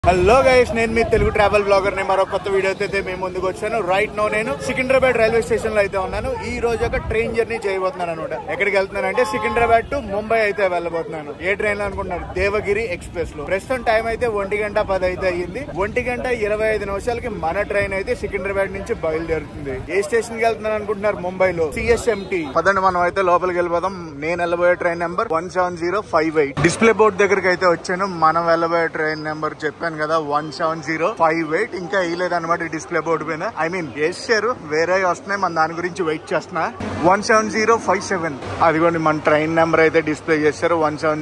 Hello guys, నేను మీ Telugu travel blogger ని మరో కొత్త వీడియో అయితే మేము ముందుకు వచ్చాను. రైట్ నో నేను సికింద్రాబాద్ రైల్వే స్టేషన్ లో అయితే ఉన్నాను. ఈ రోజు ఒక ట్రైన్ జర్నీ చేయబోతున్నాను అనమాట. ఎక్కడికి వెళ్తున్నాను అంటే సికింద్రాబాద్ టు ముంబై అయితే వెళ్ళబోతున్నాను. ఏ ట్రైన్ లో అనుకుంటున్నారు? దేవగిరి ఎక్స్ప్రెస్ లో. ప్రస్తుతం టైం అయితే 1:10 అయితే అయ్యింది. 1:25 మన ట్రైన్ అయితే సికింద్రాబాద్ నుంచి బయలుదేరుతుంది. ఏ స్టేషన్ కి వెళ్తున్నాను అనుకుంటున్నారు? ముంబైలో CSMT. పదండి మనం అయితే లోపలికి వెళ్ళిపోదాం. నేను వెళ్ళబోయే ట్రైన్ నెంబర్ 17058. డిస్ప్లే బోర్డ్ దగ్గరికి అయితే వచ్చాను. మనం వెళ్ళబోయే ట్రైన్ నెంబర్ చెప్పాను కదా 17058. ఇంకా వేయలేదు అనమాట డిస్ప్లే బోర్డు పైన. ఐ మీన్ వేసారు, వేరే వస్తున్నాయి. మన దాని గురించి వెయిట్ చేస్తున్నా. 17057 అదిగోండి మన ట్రైన్ నెంబర్ అయితే డిస్ప్లే చేశారు.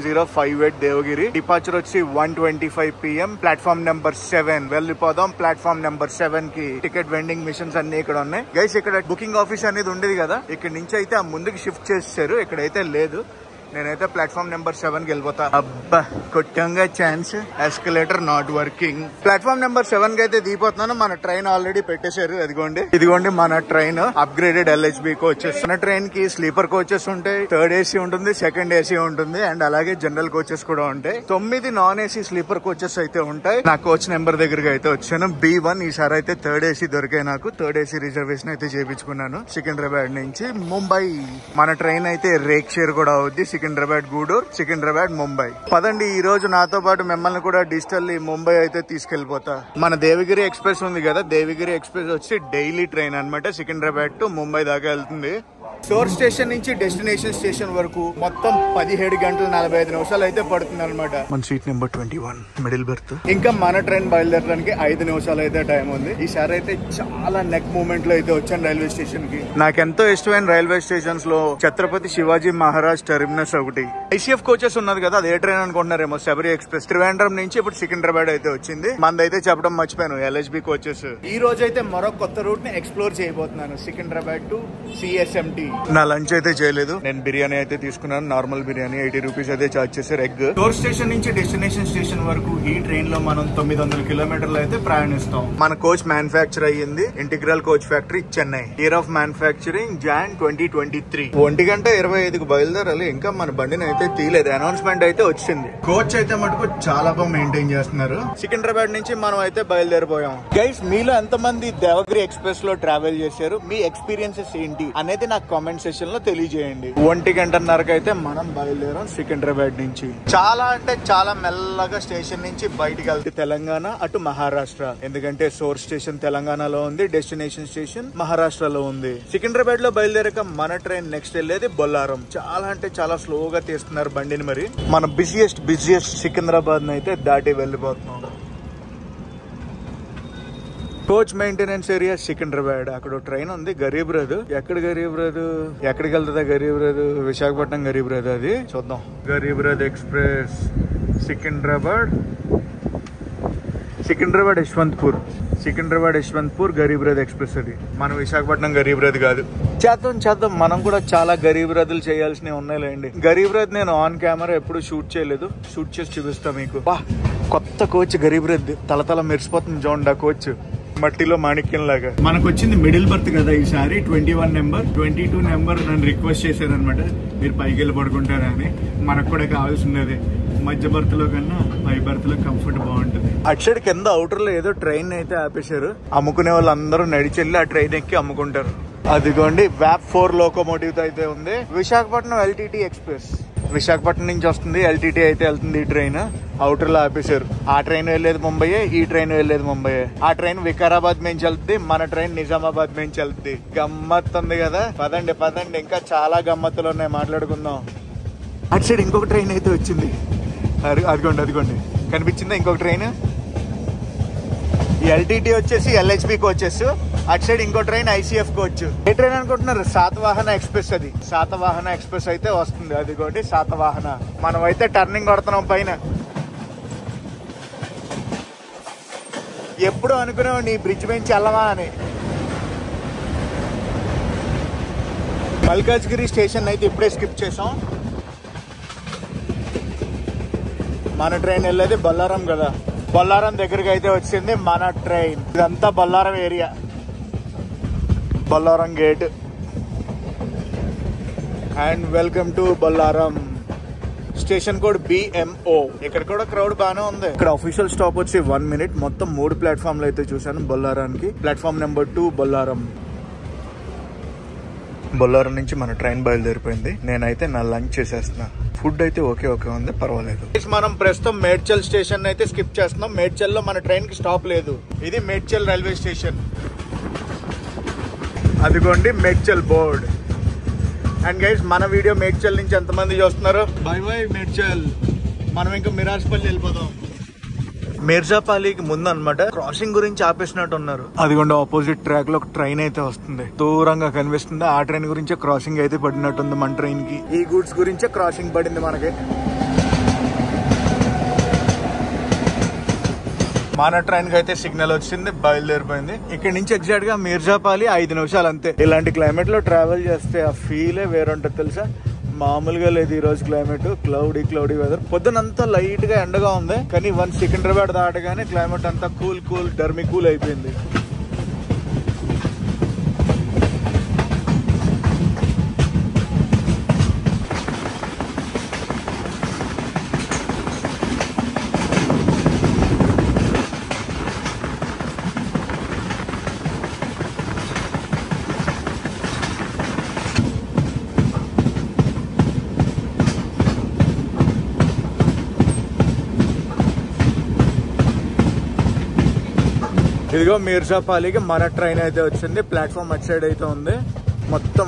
17058 దేవగిరి. డిపార్చర్ వచ్చి 1:25 PM. ప్లాట్ఫామ్ నెంబర్ 7 వెళ్ళిపోదాం. ప్లాట్ఫామ్ నెంబర్ 7 కి టికెట్ వెండింగ్ మిషన్స్ అన్ని ఇక్కడ ఉన్నాయి. గైస్ ఇక్కడ బుకింగ్ ఆఫీస్ అనేది ఉండేది కదా, ఇక్కడ నుంచి అయితే ఆ ముందుకు షిఫ్ట్ చేశారు. ఇక్కడైతే లేదు. నేనైతే ప్లాట్ఫామ్ నెంబర్ 7 కి వెళ్ళిపోతా. అబ్బా కొట్టంగా chance. Escalator not working. Platform number 7 కి అయితే దిగిపోతున్నాను. మన ట్రైన్ ఆల్రెడీ పెట్టేశారు. ఇదిగోండి మన ట్రైన్ అప్గ్రేడెడ్ LHB కోచెస్. మన ట్రైన్ కి స్లీపర్ కోచెస్ ఉంటాయి, థర్డ్ AC ఉంటుంది, సెకండ్ AC ఉంటుంది, అండ్ అలాగే జనరల్ కోచెస్ కూడా ఉంటాయి. 9 నాన్ AC స్లీపర్ కోచెస్ అయితే ఉంటాయి. నా కోచ్ నెంబర్ దగ్గరకి అయితే వచ్చాను, B1. ఈసారి అయితే థర్డ్ AC దొరికాయి నాకు. థర్డ్ AC రిజర్వేషన్ అయితే చేయించుకున్నాను సికింద్రాబాద్ నుంచి ముంబై. మన ట్రైన్ అయితే రేక్ షేర్ కూడా అవుద్ది. సికింద్రాబాద్ గూడూరు, సికింద్రాబాద్ ముంబై. పదండి, ఈ రోజు నాతో పాటు మిమ్మల్ని కూడా డిజిటల్ ముంబై అయితే తీసుకెళ్లిపోతా. మన దేవగిరి ఎక్స్ప్రెస్ ఉంది కదా, దేవగిరి ఎక్స్ప్రెస్ వచ్చి డైలీ ట్రైన్ అన్నమాట. సికింద్రాబాద్ టు ముంబై దాకా వెళ్తుంది. సోర్స్ స్టేషన్ నుంచి డెస్టినేషన్ స్టేషన్ వరకు మొత్తం 17 గంటల 45 నిమిషాలు అయితే పడుతుంది అనమాట. మన సీట్ నెంబర్ 21 మిడిల్ బెర్త్. ఇంకా మన ట్రైన్ బయలుదేరడానికి 5 నిమిషాలు అయితే టైం ఉంది. ఈసారి అయితే చాలా నెక్ మూమెంట్ లో అయితే వచ్చాను రైల్వే స్టేషన్ కి. నాకెంతో ఇష్టమైన రైల్వే స్టేషన్స్ లో ఛత్రపతి శివాజీ మహారాజ్ టెర్మినస్ ఒకటి. ICF కోచెస్ ఉన్నది కదా, అది ఏ ట్రైన్ అనుకుంటున్నారేమో, శబరి ఎక్స్ప్రెస్. త్రివేంద్రం నుంచి ఇప్పుడు సికింద్రాబాద్ అయితే వచ్చింది. మనదైతే చెప్పడం మర్చిపోయాను, LHB కోచెస్. ఈ రోజు అయితే మరో కొత్త రూట్ ని ఎక్స్ప్లోర్ చేయబోతున్నాను, సికింద్రాబాద్ టు CSMT. నా లంచ్ అయితే చేయలేదు. నేను బిర్యానీ అయితే తీసుకున్నాను, నార్మల్ బిర్యానీ. 80 రూపీస్ అయితే చార్జ్ చేశారు ఎగ్. టోర్ స్టేషన్ నుంచి డెస్టినేషన్ స్టేషన్ వరకు ఈ ట్రైన్ లో మనం 900 కిలోమీటర్లు అయితే ప్రయాణిస్తాం. మన కోచ్ మ్యానుఫ్యాక్చర్ అయ్యింది integral coach factory, Chennai. Year of manufacturing Jan 2023. 1:25కు బయలుదేరాలి. ఇంకా మన బండిని అయితే తీయలేదు. అనౌన్స్మెంట్ అయితే వచ్చింది. కోచ్ అయితే మటుకు చాలా బాగా మెయింటైన్ చేస్తున్నారు. సికింద్రాబాద్ నుంచి మనం అయితే బయలుదేరిపోయాం. గైస్, మీలో ఎంతమంది దేవగిరి ఎక్స్ప్రెస్ లో ట్రావెల్ చేశారు, మీ ఎక్స్పీరియన్సెస్ ఏంటి అనేది నాకు కామెంట్ సెషన్ లో తెలియజేయండి. 1:30కి అయితే మనం బయలుదేరాం సికింద్రాబాద్ నుంచి. చాలా అంటే చాలా మెల్లగా స్టేషన్ నుంచి బయటికి వెళ్తే తెలంగాణ, అటు మహారాష్ట్ర. ఎందుకంటే సోర్స్ స్టేషన్ తెలంగాణలో ఉంది, డెస్టినేషన్ స్టేషన్ మహారాష్ట్రలో ఉంది. సికింద్రాబాద్ లో బయలుదేరాక మన ట్రైన్ నెక్స్ట్ వెళ్ళేది బొల్లారం. చాలా అంటే చాలా స్లోగా తీస్తున్నారు బండిని. మరి మన బిజియెస్ట్ సికింద్రాబాద్ అయితే దాటి వెళ్ళిపోతున్నాం. Coach maintenance area Secunderabad. అక్కడ ట్రైన్ ఉంది గరీబ్ రథ్. ఎక్కడ గరీబ్ రథ్, ఎక్కడికి వెళ్తుందా గరీబ్ రథ్? విశాఖపట్నం గరీబ్ రథ్. అది చూద్దాం. Garib Rath express Secunderabad Yesvantpur Garib Rath express. అది మన విశాఖపట్నం గరీబ్ రథ్ కాదు. చేద్దాం మనం కూడా చాలా గరీబ్ రథులు చేయాల్సినవి ఉన్నాయిలేండి. గరీబ్ రథ్ నేను ఆన్ కెమెరా ఎప్పుడు షూట్ చేయలేదు, షూట్ చేసి చూపిస్తా మీకు. కొత్త కోచ్ గరీబ్ రథ్ తలతల మెరిసిపోతుంది చూడండి. ఆ కోచ్ మట్టిలో మాణిక్యం లాగా. మనకు వచ్చింది మిడిల్ బర్త్ కదా ఈసారి. 21 నెంబర్, 22 నెంబర్ నన్ను రిక్వెస్ట్ చేశారు అనమాట, మీరు పైకి వెళ్ళి పడుకుంటారని. మనకు కూడా కావాల్సింది మధ్య బర్త్ లో కన్నా పై బర్త్ లో కంఫర్ట్ బాగుంటుంది. అటు సైడ్ కింద అవుటర్ లో ఏదో ట్రైన్ అయితే ఆపేశారు. అమ్ముకునే వాళ్ళు అందరూ నడిచెళ్ళి ఆ ట్రైన్ ఎక్కి అమ్ముకుంటారు. అదిగోండి VAP 4 లోకోమోటివ్ అయితే ఉంది. Visakhapatnam LTT express. విశాఖపట్నం నుంచి వస్తుంది, LTT అయితే వెళ్తుంది. ఈ ట్రైన్ అవుటర్ లో ఆపేశారు. ఆ ట్రైన్ వెళ్ళేది ముంబైయే, ఈ ట్రైన్ వెళ్ళేది ముంబైయే. ఆ ట్రైన్ వికారాబాద్ నుంచి వెళ్తుంది, మన ట్రైన్ నిజామాబాద్ నుంచి వెళ్తుంది. గమ్మత్ ఉంది కదా. పదండి ఇంకా చాలా గమ్మత్తులు ఉన్నాయి, మాట్లాడుకుందాం. అటు సైడ్ ఇంకొక ట్రైన్ అయితే వచ్చింది. అదిగోండి కనిపించిందా ఇంకొక ట్రైన్. LTT వచ్చేసి LHB కోచెస్. అటు సైడ్ ఇంకో ట్రైన్ ICF కోచ్. ఏ ట్రైన్ అనుకుంటున్నారు? శాతవాహన ఎక్స్ప్రెస్. అది శాతవాహన ఎక్స్ప్రెస్ అయితే వస్తుంది. అదిగోండి శాతవాహన. మనం అయితే టర్నింగ్ కొడుతున్నాం పైన. ఎప్పుడు అనుకునేవాడిని ఈ బ్రిడ్జ్ నుంచి వెళ్ళమా అని. మల్కాజ్గిరి స్టేషన్ అయితే ఇప్పుడే స్కిప్ చేసాం. మన ట్రైన్ వెళ్ళేది బొల్లారం కదా. బొల్లారం దగ్గరికి అయితే వచ్చింది మన ట్రైన్. ఇదంతా Bollaram area, Bollaram gate. And welcome to Bollaram. Station code BMO. ఇక్కడ కూడా క్రౌడ్ బానే ఉంది. ఇక్కడ అఫీషియల్ స్టాప్ వచ్చి 1 minute. మొత్తం 3 ప్లాట్ఫామ్లు అయితే చూసాను బొల్లారానికి. Platform number 2 Bollaram. బొల్లారం నుంచి మన ట్రైన్ బయలుదేరిపోయింది. నేనైతే నా లంచ్ చేసేస్తున్నా. ఫుడ్ అయితే ఓకే ఉంది, పర్వాలేదు. మనం ప్రస్తుతం మేడ్చల్ స్టేషన్ అయితే స్కిప్ చేస్తున్నాం. మేడ్చల్ లో మన ట్రైన్ కి స్టాప్ లేదు. ఇది మేడ్చల్ రైల్వే స్టేషన్. అదిగోండి మేడ్చల్ బోర్డ్. అండ్ గైస్ మన వీడియో మేడ్చల్ నుంచి ఎంతమంది చూస్తున్నారు? Bye bye Medchal. మనం ఇంకా మిరాజ్పల్లి వెళ్ళిపోదాం. మిర్జాపల్లికి ముందు అనమాట క్రాసింగ్ గురించి ఆపేసినట్టు ఉన్నారు. అదిగోండి ఆపోజిట్ ట్రాక్ లో ఒక ట్రైన్ అయితే వస్తుంది, దూరంగా కనిపిస్తుంది. ఆ ట్రైన్ గురించే క్రాసింగ్ అయితే పడినట్టుంది మన ట్రైన్ కి. ఈ గూడ్స్ గురించే క్రాసింగ్ పడింది మనకి. మన ట్రైన్ కి అయితే సిగ్నల్ వచ్చింది, బయలుదేరిపోయింది. ఇక్కడ నుంచి ఎగ్జాక్ట్ గా మిర్జాపల్లి 5 నిమిషాలు అంతే. ఇలాంటి క్లైమేట్ లో ట్రావెల్ చేస్తే ఆ ఫీలే వేరుంటది తెలుసా. మామూలుగా లేదు ఈ రోజు క్లైమేట్. Cloudy weather. పొద్దునంతా లైట్ గా ఎండగా ఉంది, కానీ సికింద్రాబాద్ దాటగానే క్లైమేట్ అంతా కూల్ డర్మీ కూల్ అయిపోయింది. ఇదిగో మిర్జాపల్లికి మన ట్రైన్ అయితే వచ్చింది. ప్లాట్ఫామ్ అటు సైడ్ అయితే ఉంది. మొత్తం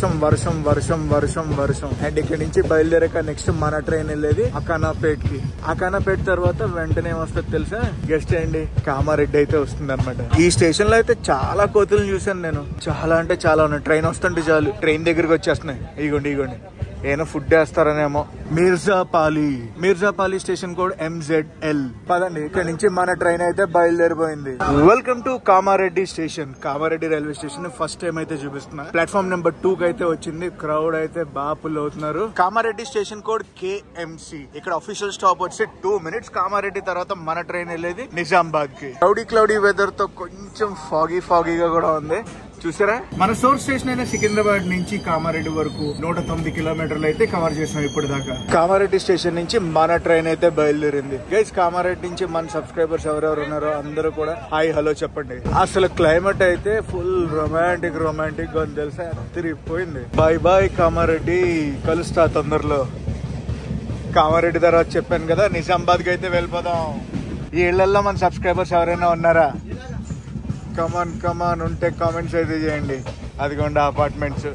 వర్షం. అండ్ ఇక్కడ నుంచి బయలుదేరాక నెక్స్ట్ మన ట్రైన్ వెళ్ళేది అకానాపేట్ కి. అకానాపేట్ తర్వాత వెంటనే వస్తుంది తెలుసా? గెస్ట్ చేయండి, కామారెడ్డి అయితే వస్తుంది అనమాట. ఈ స్టేషన్ లో అయితే చాలా కోతులను చూసాను నేను. చాలా అంటే చాలా ఉన్నాయి. ట్రైన్ వస్తుంటే చాలు ట్రైన్ దగ్గరికి వచ్చేస్తున్నాయి. ఇగోండి ఏమో ఫుడ్ వేస్తారనేమో. Mirzapalli station code MZL. పదండి, ఇక్కడ నుంచి మన ట్రైన్ అయితే బయలుదేరిపోయింది. Welcome to Kamareddy station. Kamareddy railway station first time అయితే చూపిస్తున్నా. ప్లాట్ఫామ్ నెంబర్ 2 కి అయితే వచ్చింది. క్రౌడ్ అయితే బాగా ఫుల్ అవుతున్నారు. Kamareddy station code KMC. ఇక్కడ అఫీషియల్ స్టాప్ వచ్చి 2 minutes. కామారెడ్డి తర్వాత మన ట్రైన్ వెళ్ళేది నిజామాబాద్ కి. క్లౌడీ వెదర్ తో కొంచెం ఫాగీగా కూడా ఉంది. చూసారా? మన సోర్స్ స్టేషన్ అయిన సికింద్రాబాద్ నుంచి కామారెడ్డి వరకు 109 కిలోమీటర్లు అయితే కవర్ చేసాం ఇప్పుడు దాకా. కామారెడ్డి స్టేషన్ నుంచి మన ట్రైన్ అయితే బయలుదేరింది. గైస్ కామారెడ్డి నుంచి మన సబ్స్క్రైబర్స్ ఎవరెవరు ఉన్నారో అందరూ కూడా హాయ్ హలో చెప్పండి. అసలు క్లైమేట్ అయితే ఫుల్ రొమాంటిక్ గా ఉంది తెలుసా. తిరిగిపోయింది. బాయ్ కామారెడ్డి, కలుస్తా తొందరలో. కామారెడ్డి తర్వాత చెప్పాను కదా నిజామాబాద్ కి అయితే వెళ్ళిపోదాం. ఈ ఇళ్లలో మన సబ్స్క్రైబర్స్ ఎవరైనా ఉన్నారా? కమాన్ ఉంటే కామెంట్స్ అయితే చేయండి. అదిగోండి apartments.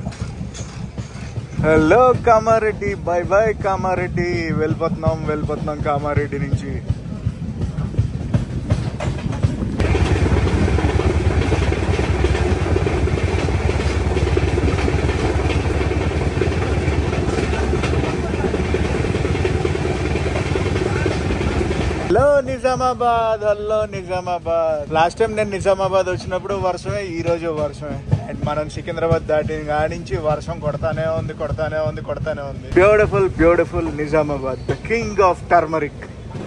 Hello Kamareddy, bye Kamareddy. వెళ్ళిపోతున్నాం కామారెడ్డి నుంచి. హలో నిజామాబాద్. లాస్ట్ టైం నేను నిజామాబాద్ వచ్చినప్పుడు వర్షమే, ఈ రోజు వర్షమే. అండ్ మనం సికింద్రాబాద్ దాటిన కానించి వర్షం కొడతానే ఉంది. Beautiful Nizamabad, the king of turmeric.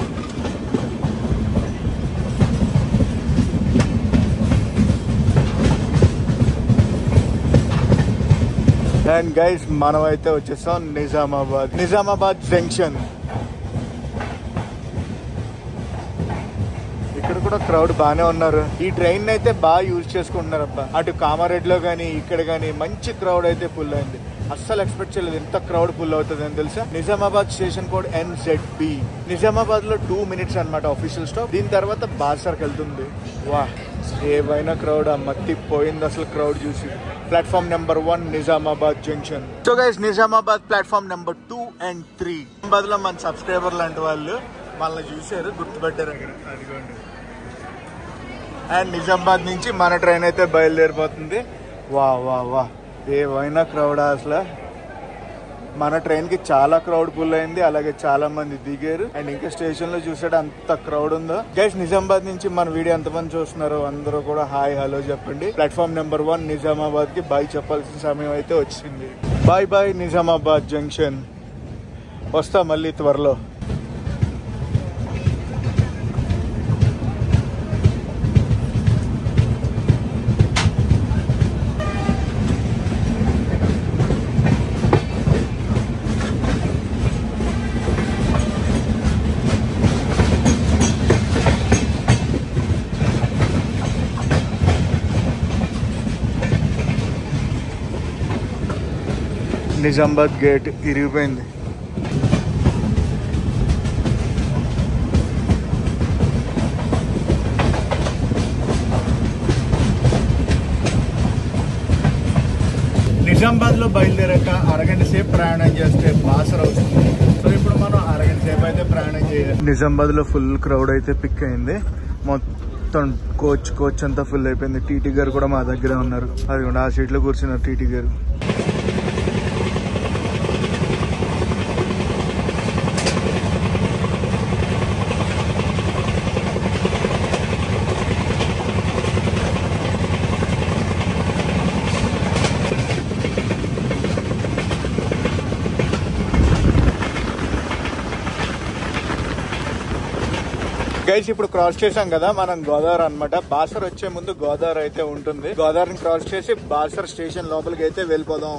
And guys మనం అయితే వచ్చేసాం నిజామాబాద్ జంక్షన్. ఇక్కడ కూడా క్రౌడ్ బానే ఉన్నారు. ఈ ట్రైన్ అయితే బాగా యూజ్ చేసుకుంటున్నారు అబ్బా. అటు కామారెడ్డిలో గానీ ఇక్కడ గానీ మంచి క్రౌడ్ అయితే ఫుల్ అయింది. అస్సలు ఎక్స్పెక్ట్ చేయలేదు ఎంత క్రౌడ్ ఫుల్ అవుతుంది అని తెలుసా. Nizamabad station code NZB. Nizamabad లో 2 minutes అనమాట అఫీషియల్ స్టాప్. దీని తర్వాత బాసర్కి వెళ్తుంది. వా, ఏవైనా క్రౌడ్. మత్తి పోయింది అసలు క్రౌడ్ చూసి. Platform number 1 Nizamabad junction. So guys Nizamabad platform number 2 and 3. Nizamabad లో మన సబ్స్క్రైబర్ లాంటి వాళ్ళు మనల్ని చూసారు, గుర్తుపెట్టారు అక్కడ. అదిగోండి. అండ్ నిజామాబాద్ నుంచి మన ట్రైన్ అయితే బయలుదేరిపోతుంది. వా ఏవైనా క్రౌడ్ అసలు. మన ట్రైన్ కి చాలా క్రౌడ్ ఫుల్ అయింది. అలాగే చాలా మంది దిగారు. అండ్ ఇంకా స్టేషన్ లో చూసాడు అంత క్రౌడ్ ఉందో. గైస్ నిజామాబాద్ నుంచి మన వీడియో ఎంతమంది చూస్తున్నారో అందరూ కూడా హాయ్ హలో చెప్పండి. ప్లాట్ఫామ్ నెంబర్ 1 నిజామాబాద్ కి బాయ్ చెప్పాల్సిన సమయం అయితే వచ్చింది. Bye Nizamabad junction. వస్తా మళ్ళీ త్వరలో. నిజామాబాద్ గేట్ ఇరిగిపోయింది. నిజామాబాద్ లో బయలుదేరాక అరగంట సేపు ప్రయాణం చేస్తే బాసర అవుతుంది. సో ఇప్పుడు మనం అరగంట సేపు అయితే ప్రయాణం చేయాలి. నిజామాబాద్ లో ఫుల్ క్రౌడ్ అయితే పిక్ అయింది. మొత్తం కోచ్ అంతా ఫుల్ అయిపోయింది. టీటీ గారు కూడా మా దగ్గర ఉన్నారు. అది ఆ సీట్ లో కూర్చున్నారు టీటీ గారు. గైస్ ఇప్పుడు క్రాస్ చేసాం కదా మనం గోదావరి అన్నమాట. బాసర్ వచ్చే ముందు గోదావరి అయితే ఉంటుంది. గోదావరిని క్రాస్ చేసి బాసర్ స్టేషన్ లోపలికి అయితే వెళ్ళిపోదాం.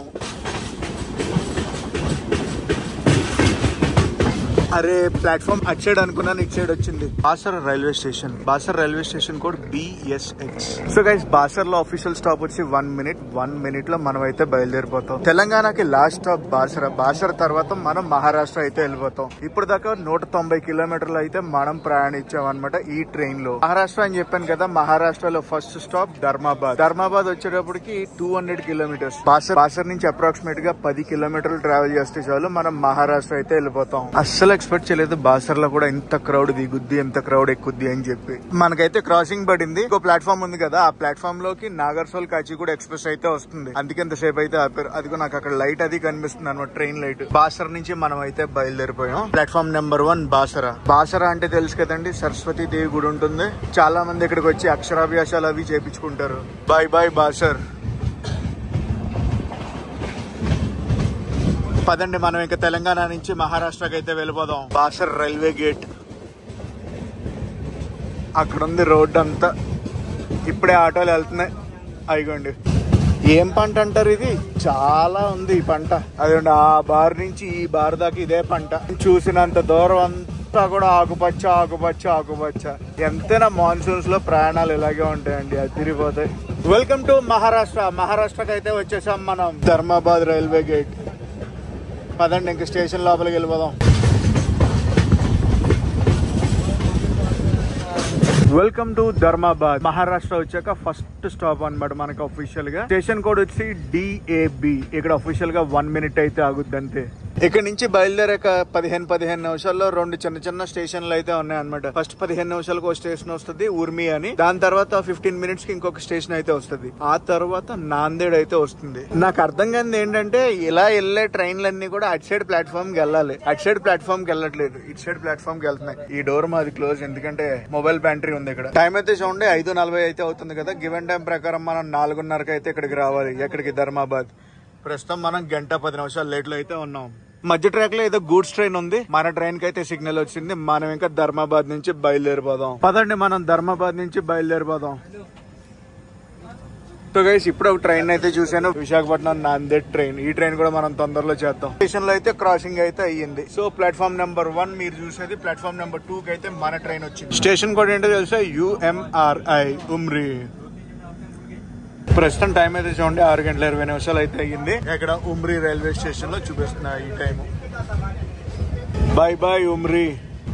అరే ప్లాట్ఫామ్ అటు సైడ్ అనుకున్నాను, ఇటు సైడ్ వచ్చింది. Basar railway station. Basar railway station code BSX. So guys Basar లో అఫీషియల్ స్టాప్ వచ్చి 1 minute లో మనం అయితే బయలుదేరిపోతాం. తెలంగాణకి లాస్ట్ స్టాప్ బాసర. బాసర తర్వాత మనం మహారాష్ట్ర అయితే వెళ్ళిపోతాం. ఇప్పుడు దాకా 190 కిలోమీటర్లు అయితే మనం ప్రయాణించాం అనమాట ఈ ట్రైన్ లో. మహారాష్ట్ర అని చెప్పాను కదా, మహారాష్ట్రలో ఫస్ట్ స్టాప్ ధర్మాబాద్. ధర్మాబాద్ వచ్చేటప్పటికి 200 కిలోమీటర్స్. బాసర్ నుంచి అప్రాక్సిమేట్ గా 10 కిలోమీటర్లు ట్రావెల్ చేస్తే చాలు మనం మహారాష్ట్ర అయితే వెళ్ళిపోతాం. అస్సలు ఎక్స్పెక్ట్ చేయలేదు బాసర్ లో కూడా ఇంత క్రౌడ్ దిగుద్ది, ఎంత క్రౌడ్ ఎక్కుద్ది అని చెప్పి. మనకైతే క్రాసింగ్ పడింది. ఇంకో ప్లాట్ఫామ్ ఉంది కదా, ఆ ప్లాట్ఫామ్ లోకి నాగర్సోల్ కాచిగూడ ఎక్స్ప్రెస్ అయితే వస్తుంది. అందుకే ఎంతసేపు అయితే ఆపారు. అదిగో నాకు అక్కడ లైట్ అది కనిపిస్తుంది అనమాట, ట్రైన్ లైట్. బాసర్ నుంచి మనం అయితే బయలుదేరిపోయాం. Platform number 1 Basara. బాసర అంటే తెలుసు కదండి, సరస్వతి దేవి గుడి ఉంటుంది. చాలా మంది ఇక్కడికి వచ్చి అక్షరాభ్యాసాలు అవి చేపించుకుంటారు. Bye bye Basar. పదండి మనం ఇంకా తెలంగాణ నుంచి మహారాష్ట్రకి అయితే వెళ్ళిపోదాం. బాసర్ రైల్వే గేట్ అక్కడ ఉంది. రోడ్ అంతా ఇప్పుడే ఆటోలు వెళ్తున్నాయి. అయిగోండి. ఏం పంట అంటారు ఇది? చాలా ఉంది ఈ పంట. అదండి ఆ బార్ నుంచి ఈ బార్ దాకా ఇదే పంట. చూసినంత దూరం అంతా కూడా ఆకుపచ్చ ఆకుపచ్చ ఆకుపచ్చ. ఎంతైనా మాన్సూన్స్ లో ప్రయాణాలు ఇలాగే ఉంటాయండి, అది తిరిగిపోతాయి. Welcome to Maharashtra. మహారాష్ట్రకి అయితే వచ్చేసాం మనం. Dharmabad railway gate. పదండి ఇంక స్టేషన్ లోపలికి వెళ్ళిపోదాం. Welcome to Dharmabad. మహారాష్ట్ర వచ్చాక ఫస్ట్ స్టాప్ అన్నమాట మనకి అఫీషియల్ గా. స్టేషన్ కోడ్ వచ్చి DAB. ఇక్కడ అఫీషియల్ గా 1 minute అయితే ఆగుద్ది అంతే. ఇక్కడ నుంచి బయలుదేరాక 15 నిమిషాల్లో 2 చిన్న స్టేషన్లు అయితే ఉన్నాయి అనమాట. ఫస్ట్ 15 నిమిషాలకు ఒక స్టేషన్ వస్తుంది ఉర్మి అని. దాని తర్వాత 15 minutes కి ఇంకొక స్టేషన్ అయితే వస్తుంది. ఆ తర్వాత నాందేడ్ అయితే వస్తుంది. నాకు అర్థం కానిది ఏంటంటే, ఇలా వెళ్లే ట్రైన్లన్నీ కూడా అటు సైడ్ ప్లాట్ఫామ్ కి వెళ్ళాలి. అటు సైడ్ ప్లాట్ఫామ్ కి వెళ్ళట్లేదు, ఇటు సైడ్ ప్లాట్ఫామ్ కి వెళ్తున్నాయి. ఈ డోర్ మాది క్లోజ్, ఎందుకంటే మొబైల్ బ్యాటరీ ఉంది ఇక్కడ. టైం అయితే చూడండి 5:40 అయితే అవుతుంది కదా. గివెన్ టైం ప్రకారం మనం 4:30కి అయితే ఇక్కడికి రావాలి. ఎక్కడికి? ధర్మాబాద్. ప్రస్తుతం మనం 1:10 లేట్ లో అయితే ఉన్నాం. మధ్య ట్రాక్ లో ఏదో గూడ్స్ ట్రైన్ ఉంది. మన ట్రైన్ కి అయితే సిగ్నల్ వచ్చింది. మనం ఇంకా ధర్మాబాద్ నుంచి బయలుదేరిపోదాం. పదండి మనం ధర్మాబాద్ నుంచి బయలుదేరిపోదాం. సో గైస్ ఇప్పుడు ఒక ట్రైన్ అయితే చూసాను, విశాఖపట్నం నాందేడ్ ట్రైన్. ఈ ట్రైన్ కూడా మనం తొందరలో చేద్దాం. స్టేషన్ లో అయితే క్రాసింగ్ అయితే అయ్యింది. సో ప్లాట్ఫామ్ నెంబర్ 1 మీరు చూసేది. ప్లాట్ఫామ్ నెంబర్ 2 కి అయితే మన ట్రైన్ వచ్చింది. స్టేషన్ కోడ్ ఏంటో తెలుసా? UMRI ఉమ్రి. ప్రస్తుతం టైం అయితే చూడండి 6:20 అయితే అయ్యింది. ఇక్కడ ఉమ్రి రైల్వే స్టేషన్ లో చూపిస్తున్నా ఈ టైం. Bye bye Umri.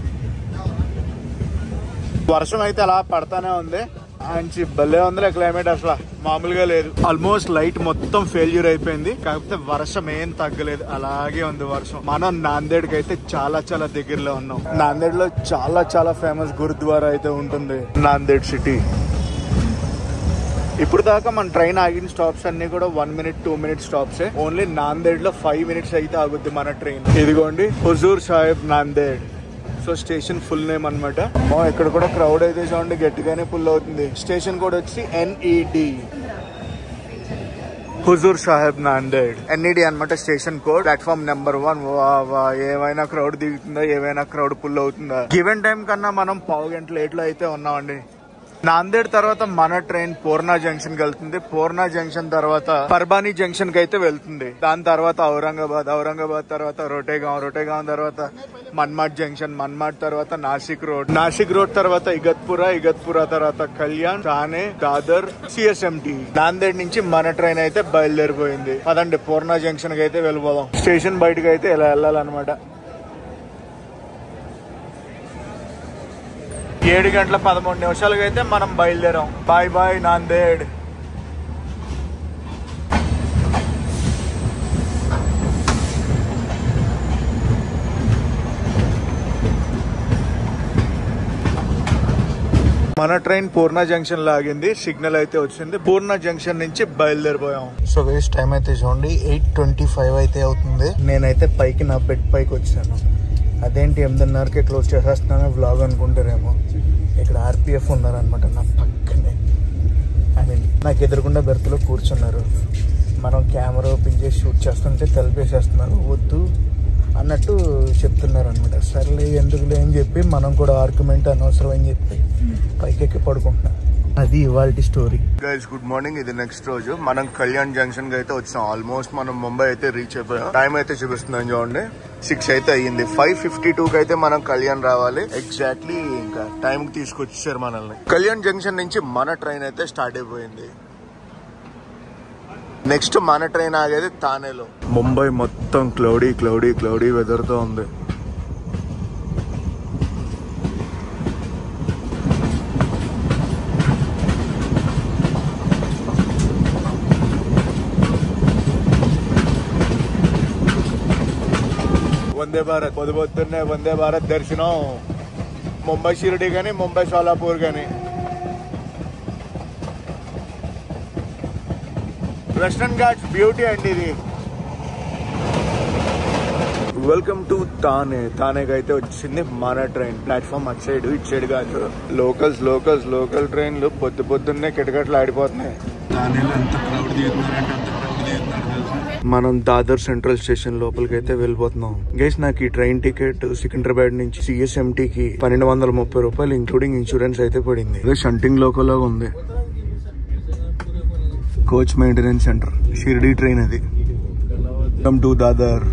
వర్షం అయితే అలా పడతానే ఉంది. మంచి భలే ఉందిలే క్లైమేట్, అసలు మామూలుగా లేదు. ఆల్మోస్ట్ లైట్ మొత్తం ఫెయిల్యూర్ అయిపోయింది, కాకపోతే వర్షం ఏం తగ్గలేదు, అలాగే ఉంది వర్షం. మనం నాందేడ్ కి అయితే చాలా దగ్గరలో ఉన్నాం. నాందేడ్ లో చాలా ఫేమస్ గురుద్వారా అయితే ఉంటుంది, నాందేడ్ సిటీ. ఇప్పుడు దాకా మన ట్రైన్ ఆగిన స్టాప్స్ అన్ని కూడా 1 minute 2 minute stops. Only Nanded లో 5 minutes అయితే ఆగుద్ది మన ట్రైన్. ఇదిగోండి Hazur Sahib Nanded. So station full name అనమాట. ఇక్కడ కూడా క్రౌడ్ అయితే చూడండి గట్టిగానే ఫుల్ అవుతుంది. స్టేషన్ కోడ్ వచ్చి NED, హుజూర్ సాహిబ్ నాందేడ్. NED అనమాట స్టేషన్ కోడ్. Platform number 1. ఏమైనా క్రౌడ్ దిగుతుందా, ఏమైనా క్రౌడ్ ఫుల్ అవుతుందా? గివెన్ టైం కన్నా మనం 1/2 గంట లేట్ లో అయితే ఉన్నామండి. నాందేడ్ తర్వాత మన ట్రైన్ పూర్ణ జంక్షన్ కి వెళ్తుంది. పూర్ణ జంక్షన్ తర్వాత పర్బానీ జంక్షన్ కి అయితే వెళ్తుంది. దాని తర్వాత ఔరంగాబాద్ తర్వాత రోటేగాం తర్వాత మన్మాడ్ జంక్షన్, మన్మాడ్ తర్వాత నాసిక్ రోడ్ తర్వాత ఇగత్పురా తర్వాత కళ్యాణ్, థానే, దాదర్, సిఎస్ఎంటి. నాందేడ్ నుంచి మన ట్రైన్ అయితే బయలుదేరిపోయింది. అదండి పూర్ణ జంక్షన్ కి అయితే వెళ్ళిపోదాం. స్టేషన్ బయటకు అయితే ఇలా వెళ్ళాలన్నమాట. 7:13 అయితే మనం బయలుదేరాం. బాయ్ నాందేడ్. మన ట్రైన్ పూర్ణ జంక్షన్ లాగింది. సిగ్నల్ అయితే వచ్చింది. పూర్ణ జంక్షన్ నుంచి బయలుదేరిపోయాం. సో వేస్ట్ టైం అయితే చూడండి 8:25 అయితే అవుతుంది. నేనైతే పైకి నా బెడ్ పైకి వచ్చాను. అదేంటి 8:30కే క్లోజ్ చేసేస్తున్నాను వ్లాగ్ అనుకుంటారేమో. ఇక్కడ ఆర్పిఎఫ్ ఉన్నారనమాట నా పక్కనే. నాకు ఎదురుకుండా బెర్త్లో కూర్చున్నారు. మనం కెమెరా ఓపెన్ చేసి షూట్ చేస్తుంటే తలిపేసేస్తున్నారు. వద్దు అన్నట్టు చెప్తున్నారు అనమాట. సర్లే ఎందుకులే అని చెప్పి మనం కూడా ఆర్గ్యుమెంట్ అనవసరం అని చెప్పి పైకెక్కి పడుకుంటున్నాం. అది ఇవాల్టి స్టోరీ. Guys good morning. ఇది నెక్స్ట్ రోజు మనం కళ్యాణ్ జంక్షన్ కి అయితే వచ్చాం. ఆల్మోస్ట్ మనం ముంబై అయితే రీచ్ అయిపోయాం. టైం అయితే చూపిస్తున్నాం చూడండి 6 అయితే అయ్యింది. 5:52 కి అయితే మనం కళ్యాణ్ రావాలి. ఎగ్జాక్ట్లీ ఇంకా టైం కి తీసుకొచ్చేసారు మనల్ని. కళ్యాణ్ జంక్షన్ నుంచి మన ట్రైన్ అయితే స్టార్ట్ అయిపోయింది. నెక్స్ట్ మన ట్రైన్ ఆగేది థానేలో. ముంబై మొత్తం క్లౌడీ వెదర్ తో ఉంది. వందే భారత్ పొద్దున్నే వందే భారత్ దర్శనం. ముంబై షిరిడి గానీ ముంబై సోలాపూర్ గానీ. వెస్టర్న్ ఘాట్స్ బ్యూటీ అండి ఇది. వెల్కమ్ టు థానేకి అయితే వచ్చింది మన ట్రైన్. ప్లాట్ఫామ్ అటు సైడ్ ఇటు సైడ్ కాదు. లోకల్ ట్రైన్లు పొద్దున్నే కిటకట్లు ఆడిపోతున్నాయి. థానేలో ఎంత క్రౌడ్ దిగుతున్నారంటే అంత క్రౌడ్ దిగుతున్నారు తెలుసా. మనం దాదర్ సెంట్రల్ స్టేషన్ లోపలికి అయితే వెళ్ళిపోతున్నాం. గైస్ నాకు ఈ ట్రైన్ టికెట్ సికింద్రాబాద్ నుంచి సిఎస్ఎంటి కి 1230 రూపాయలు ఇంక్లూడింగ్ ఇన్సూరెన్స్ అయితే పడింది. షంటింగ్ లోకల్ ఉంది. Coach maintenance centre Shirdi train అది. Welcome to Dadar.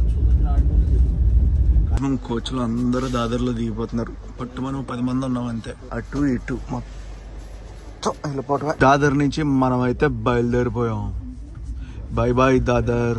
కోచ్ లో అందరూ దాదర్ లో దిగిపోతున్నారు. పట్టు మనం 10 మంది ఉన్నాం అంతే. అటు ఇటు మొత్తం వెళ్ళిపోవటం. దాదర్ నుంచి మనం అయితే బయలుదేరిపోయాం. Bye Dadar.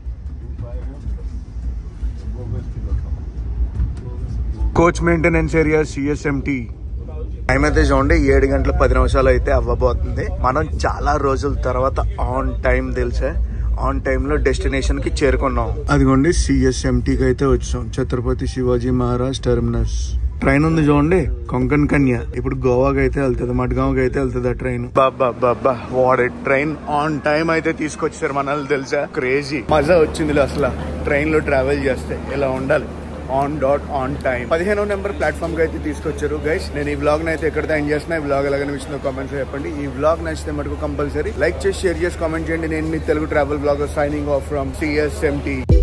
Coach maintenance area CSMT. Time అయితే చూడండి 7:10 అయితే అవ్వబోతుంది. మనం చాలా రోజుల తర్వాత ఆన్ టైం తెలుసా. ఆన్ టైమ్ లో డెస్టినేషన్ కి చేరుకున్నాం. అదిగోండి సిఎస్ఎంటికి అయితే వచ్చాం. ఛత్రపతి శివాజీ మహారాజ్ టెర్మినస్. ట్రైన్ ఉంది చూడండి కొంకన్ కన్య. ఇప్పుడు గోవాకి అయితే వెళ్తుంది, మడ్గాంకి అయితే వెళ్తుంది ఆ ట్రైన్. బాబా వాడే ట్రైన్ ఆన్ టైం అయితే తీసుకొచ్చారు మనల్ని తెలుసా. క్రేజీ మజా వచ్చింది అసలు ట్రైన్ లో ట్రావెల్ చేస్తే. ఇలా ఉండాలి ఆన్ టైం. 15వ నెంబర్ ప్లాట్ఫామ్ కి అయితే తీసుకొచ్చారు. గైస్ నేను ఈ వ్లాగ్ అయితే ఎక్కడితో ఎండ్ చేస్తున్నా. ఈ వ్లాగ్ ఎలాగ అనిపించిందో కామెంట్స్ చెప్పండి. ఈ వ్లాగ్ నచ్చితే మటుకు కంపల్సరీ లైక్ చేసి షేర్ చేసి కామెంట్ చేయండి. నేను మీ Telugu travel blogger signing off from సిఎస్ఎంటి.